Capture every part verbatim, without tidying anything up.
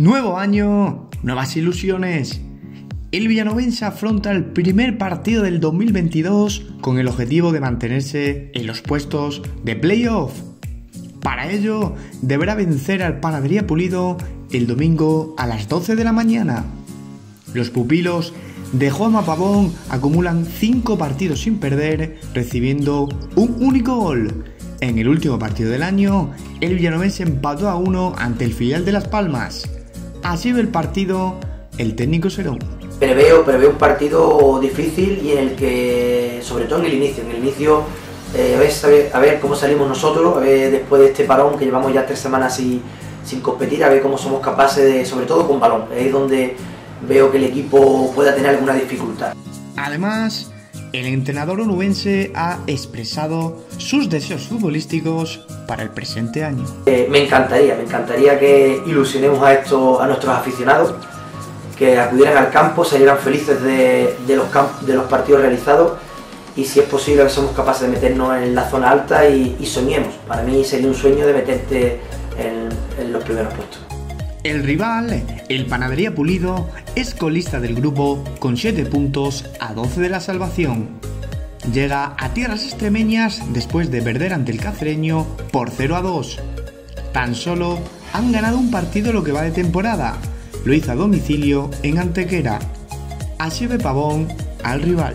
Nuevo año, nuevas ilusiones. El villanovense afronta el primer partido del dos mil veintidós con el objetivo de mantenerse en los puestos de playoff. Para ello, deberá vencer al Panadería Pulido el domingo a las doce de la mañana. Los pupilos de Juanma Pavón acumulan cinco partidos sin perder, recibiendo un único gol. En el último partido del año, el villanovense empató a uno ante el filial de Las Palmas. Así ve el partido el técnico Serón. Preveo, preveo un partido difícil y en el que, sobre todo en el inicio, en el inicio eh, a, ver, a, ver, a ver cómo salimos nosotros, a ver después de este parón que llevamos ya tres semanas sin, sin competir, a ver cómo somos capaces de, sobre todo con balón, es donde veo que el equipo pueda tener alguna dificultad. Además, el entrenador onubense ha expresado sus deseos futbolísticos para el presente año. Eh, me encantaría, me encantaría que ilusionemos a, estos, a nuestros aficionados, que acudieran al campo, salieran felices de, de, los de los partidos realizados y si es posible somos capaces de meternos en la zona alta y, y soñemos. Para mí sería un sueño de meterte en, en los primeros puestos. El rival, el Panadería Pulido, es colista del grupo con siete puntos a doce de la salvación. Llega a tierras extremeñas después de perder ante el cacereño por cero a dos. Tan solo han ganado un partido lo que va de temporada. Lo hizo a domicilio en Antequera. Así ve Pavón al rival.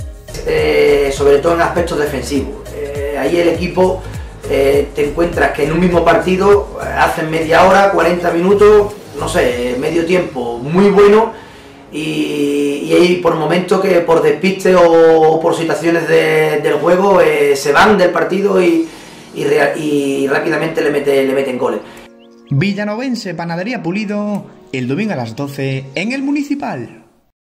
Eh, sobre todo en aspectos defensivos. Eh, ahí el equipo eh, te encuentras que en un mismo partido hacen media hora, cuarenta minutos, no sé, medio tiempo muy bueno y, y hay por momentos que por despiste o por situaciones de, del juego eh, se van del partido y, y, y rápidamente le, mete, le meten goles. Villanovense Panadería Pulido, el domingo a las doce en el Municipal.